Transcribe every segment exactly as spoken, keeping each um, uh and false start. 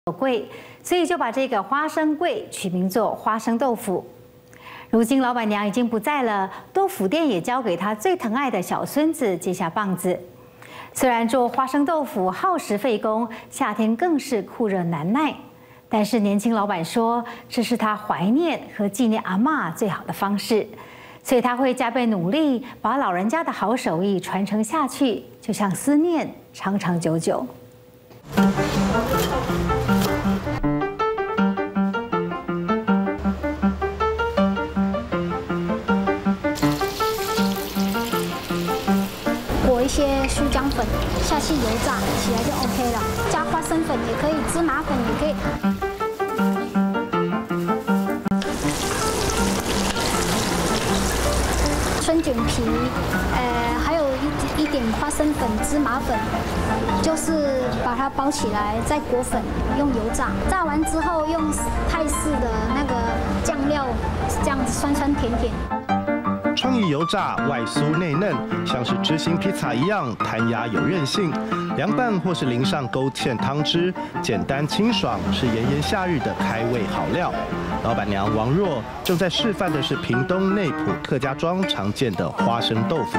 贵，所以就把这个花生贵取名做花生豆腐。如今老板娘已经不在了，豆腐店也交给她最疼爱的小孙子接下棒子。虽然做花生豆腐耗时费工，夏天更是酷热难耐，但是年轻老板说，这是他怀念和纪念阿嬷最好的方式，所以他会加倍努力，把老人家的好手艺传承下去，就像思念长长久久。 裹一些酥浆粉下去油炸，起来就 OK 了。加花生粉也可以，芝麻粉也可以。春卷皮，呃，还有一一点花生粉、芝麻粉，就是把它包起来，再裹粉，用油炸。炸完之后用泰式的那个酱料，这样子酸酸甜甜。 创意油炸，外酥内嫩，像是芝心披萨一样弹牙有韧性。凉拌或是淋上勾芡汤汁，简单清爽，是炎炎夏日的开胃好料。老板娘王若正在示范的是屏东内埔客家庄常见的花生豆腐。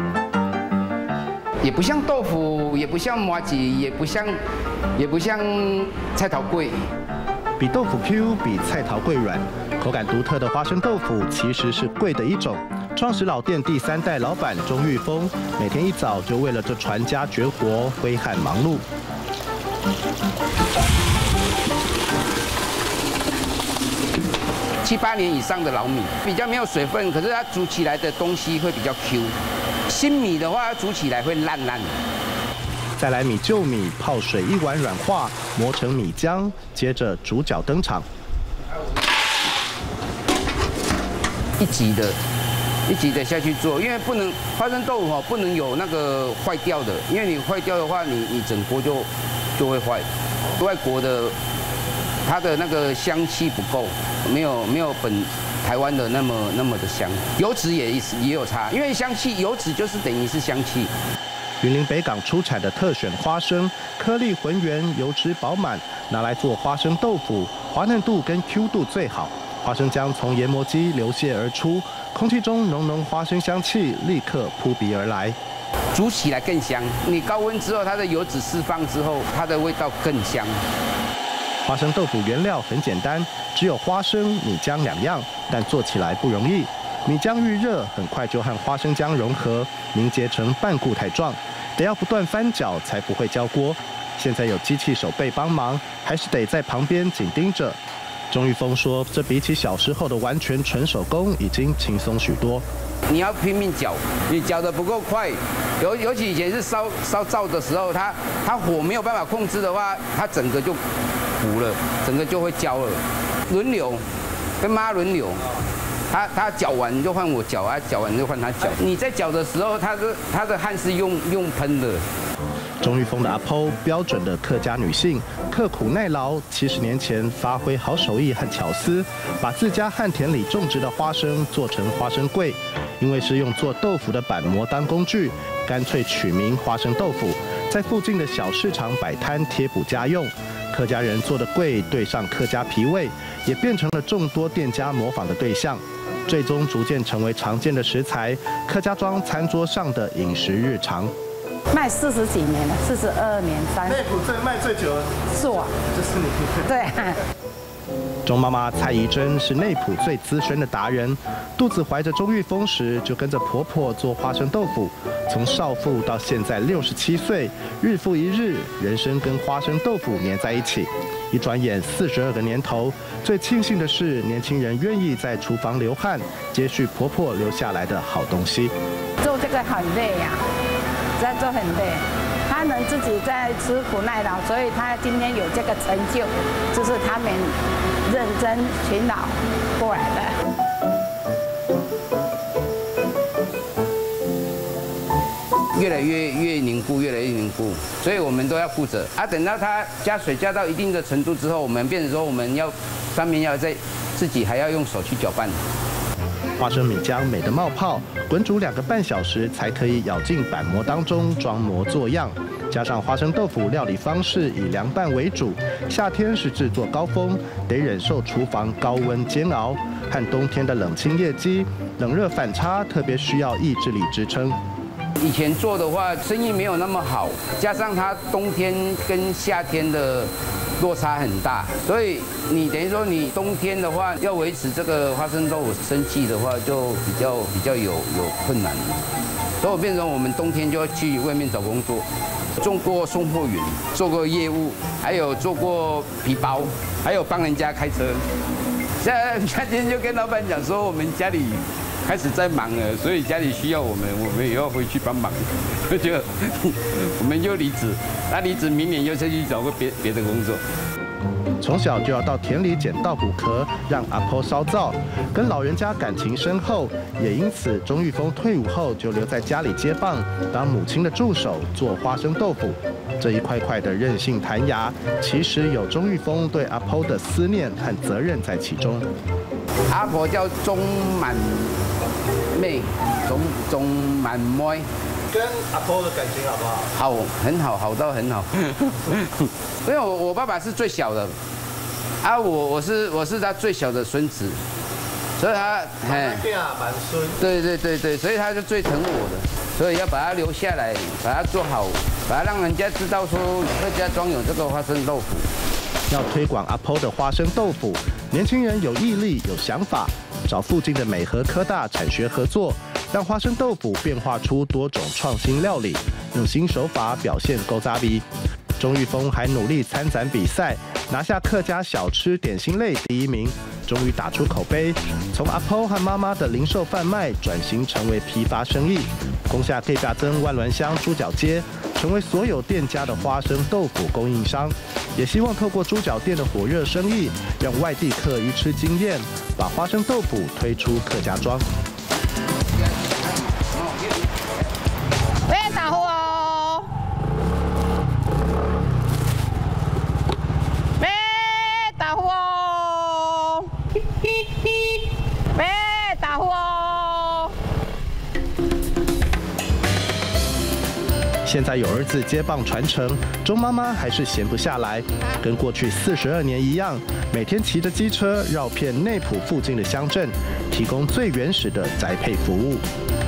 也不像豆腐，也不像麻糬，也不像，也不像菜头粿。 比豆腐 Q， 比菜桃粿软，口感独特的花生豆腐其实是粿的一种。创始老店第三代老板钟玉峰，每天一早就为了这传家绝活挥汗忙碌。 七八年以上的老米，比较没有水分，可是它煮起来的东西会比较 Q。新米的话，煮起来会烂烂的。 再来米旧米泡水一碗软化，磨成米浆，接着主角登场。 一级的，一级的下去做，因为不能花生豆腐哈，不能有那个坏掉的，因为你坏掉的话，你你整锅就就会坏。外国的它的那个香气不够，没有没有本台湾的那么那么的香，油脂也也有差，因为香气油脂就是等于是香气。 云林北港出产的特选花生，颗粒浑圆，油脂饱满，拿来做花生豆腐，滑嫩度跟 Q 度最好。花生浆从研磨机流泻而出，空气中浓浓花生香气立刻扑鼻而来。 煮起来更香，你高温之后，它的油脂释放之后，它的味道更香。 花生豆腐原料很简单，只有花生、米浆两样，但做起来不容易。 米浆遇热，很快就和花生浆融合，凝结成半固态状，得要不断翻搅才不会焦锅。现在有机器手背帮忙，还是得在旁边紧盯着。钟玉峰说：“这比起小时候的完全纯手工，已经轻松许多。 你要拼命搅，你搅得不够快，尤尤其以前是烧烧灶的时候，它它火没有办法控制的话，它整个就糊了，整个就会焦了。轮流，跟妈轮流。” 他他搅完就换我搅啊，搅完就换他搅。你在搅的时候，他的他的汗是用用喷的。 钟玉峰的阿婆，标准的客家女性，刻苦耐劳。七十年前发挥好手艺和巧思，把自家旱田里种植的花生做成花生粿。因为是用做豆腐的板模当工具，干脆取名花生豆腐，在附近的小市场摆摊贴补家用。 客家人做的粿对上客家皮味，也变成了众多店家模仿的对象，最终逐渐成为常见的食材，客家庄餐桌上的饮食日常。 卖四十几年了，四十二年三。 内埔最卖最久的是我， 就是你。 对。 钟妈妈蔡怡珍是内埔最资深的达人，肚子怀着钟玉峰时就跟着婆婆做花生豆腐，从少妇到现在六十七岁，日复一日，人生跟花生豆腐粘在一起。一转眼四十二个年头，最庆幸的是年轻人愿意在厨房流汗，接续婆婆留下来的好东西。 做这个很累呀、啊，在做很累。 他能自己在吃苦耐劳，所以他今天有这个成就，就是他们认真勤劳过来的。 越来越越凝固，越来越凝固，所以我们都要负责啊。等到它加水加到一定的程度之后，我们变成说我们要上面要再自己还要用手去搅拌。 花生米浆美得冒泡，滚煮两个半小时才可以舀进板模当中装模作样。 加上花生豆腐料理方式以凉拌为主，夏天是制作高峰，得忍受厨房高温煎熬，和冬天的冷清业绩，冷热反差特别需要意志力支撑。 以前做的话，生意没有那么好，加上它冬天跟夏天的落差很大，所以你等于说你冬天的话要维持这个花生豆腐生计的话，就比较比较有有困难。所以变成我们冬天就要去外面找工作，做过送货员，做过业务，还有做过皮包，还有帮人家开车。现在夏天就跟老板讲说，我们家里开始在忙了，所以家里需要我们，我们也要回去帮忙，就我们就离职。那离职明年又再去找个别别的工作。 从小就要到田里捡稻谷壳，让阿婆烧灶，跟老人家感情深厚，也因此钟玉峰退伍后就留在家里接棒，当母亲的助手做花生豆腐。这一块块的韧性弹牙，其实有钟玉峰对阿婆的思念和责任在其中。 阿婆叫钟满妹，钟钟满妹。 跟阿婆的感情好不好？ 好，很好，好到很好。因为我我爸爸是最小的，啊，我我是我是他最小的孙子，所以他哎， 满孙。 对对对对，所以他就最疼我的，所以要把他留下来，把他做好，把他让人家知道说客家庄有这个花生豆腐。 要推广阿婆的花生豆腐，年轻人有毅力、有想法，找附近的美和科大产学合作，让花生豆腐变化出多种创新料理，用新手法表现古早味。钟玉峰还努力参展比赛，拿下客家小吃点心类第一名，终于打出口碑，从阿婆和妈妈的零售贩卖转型成为批发生意，攻下客家镇万峦乡猪脚街，成为所有店家的花生豆腐供应商。也希望透过猪脚店的火热生意，让外地客一吃惊艳，把花生豆腐推出客家庄。 喂，打呼哦！喂，打呼哦！喂，打呼哦！ 现在有儿子接棒传承，钟妈妈还是闲不下来，跟过去四十二年一样，每天骑着机车绕遍内埔附近的乡镇，提供最原始的宅配服务。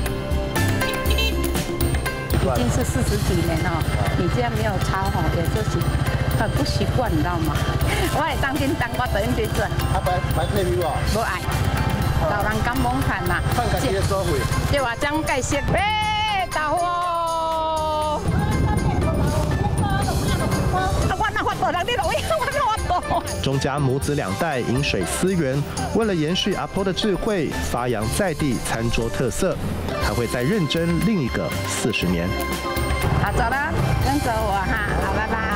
已经是四十几年了，你这样没有操吼，也就是很不习惯，你知道吗？我会当紧当，我就应该做。 啊，白白配米哦， 无爱，老人敢懵看嘛？ 看家己的所费。 对话讲解释，喂，大伙。 钟家母子两代饮水思源，为了延续阿婆的智慧，发扬在地餐桌特色，还会再认真另一个四十年。 好，走了，跟着我哈，好，拜拜。